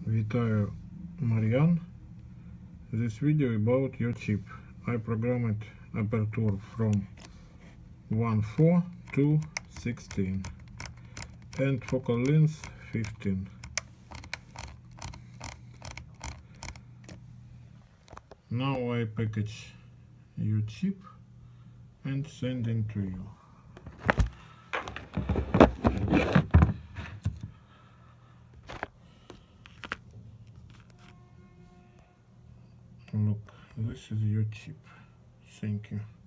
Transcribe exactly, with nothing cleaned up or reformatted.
Вітаю, Marian. This video about your chip. I programmed aperture from one four to sixteen and focal length fifteen. Now I package your chip and send it to you. Look, this is your chip. Thank you.